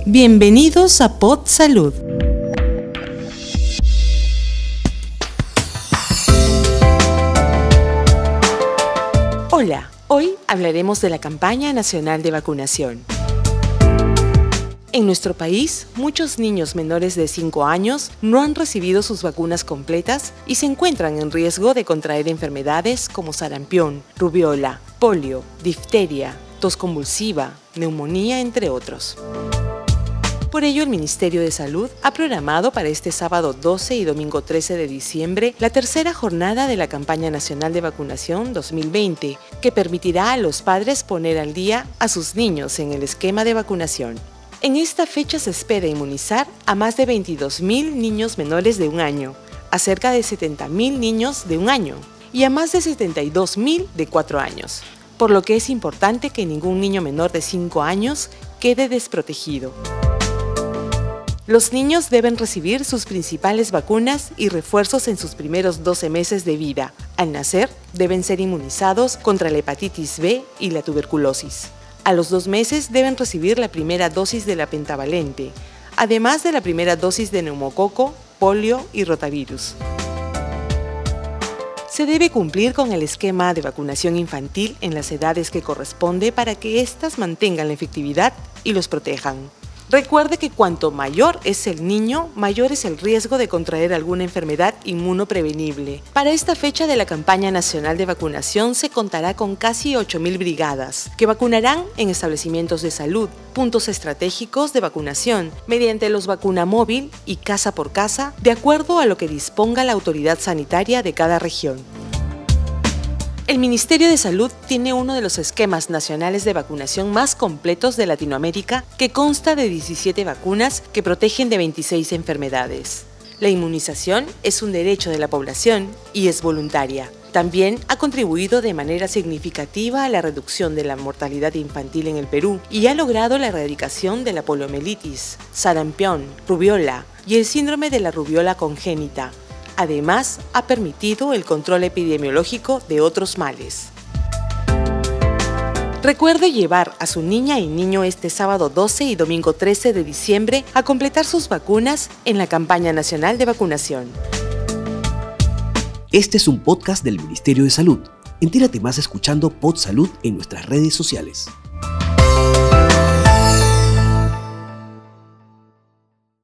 Bienvenidos a Pod Salud. Hola, hoy hablaremos de la campaña nacional de vacunación. En nuestro país, muchos niños menores de 5 años no han recibido sus vacunas completas y se encuentran en riesgo de contraer enfermedades como sarampión, rubiola, polio, difteria, tos convulsiva, neumonía, entre otros. Por ello, el Ministerio de Salud ha programado para este sábado 12 y domingo 13 de diciembre la tercera jornada de la Campaña Nacional de Vacunación 2020, que permitirá a los padres poner al día a sus niños en el esquema de vacunación. En esta fecha se espera inmunizar a más de 22.000 niños menores de 1 año, a cerca de 70.000 niños de 1 año y a más de 72.000 de 4 años, por lo que es importante que ningún niño menor de 5 años quede desprotegido. Los niños deben recibir sus principales vacunas y refuerzos en sus primeros 12 meses de vida. Al nacer, deben ser inmunizados contra la hepatitis B y la tuberculosis. A los 2 meses deben recibir la primera dosis de la pentavalente, además de la primera dosis de neumococo, polio y rotavirus. Se debe cumplir con el esquema de vacunación infantil en las edades que corresponde para que éstas mantengan la efectividad y los protejan. Recuerde que cuanto mayor es el niño, mayor es el riesgo de contraer alguna enfermedad inmunoprevenible. Para esta fecha de la campaña nacional de vacunación se contará con casi 8.000 brigadas, que vacunarán en establecimientos de salud, puntos estratégicos de vacunación, mediante los vacunamóvil y casa por casa, de acuerdo a lo que disponga la autoridad sanitaria de cada región. El Ministerio de Salud tiene uno de los esquemas nacionales de vacunación más completos de Latinoamérica, que consta de 17 vacunas que protegen de 26 enfermedades. La inmunización es un derecho de la población y es voluntaria. También ha contribuido de manera significativa a la reducción de la mortalidad infantil en el Perú y ha logrado la erradicación de la poliomielitis, sarampión, rubiola y el síndrome de la rubiola congénita. Además, ha permitido el control epidemiológico de otros males. Recuerde llevar a su niña y niño este sábado 12 y domingo 13 de diciembre a completar sus vacunas en la campaña nacional de vacunación. Este es un podcast del Ministerio de Salud. Entérate más escuchando Pod Salud en nuestras redes sociales.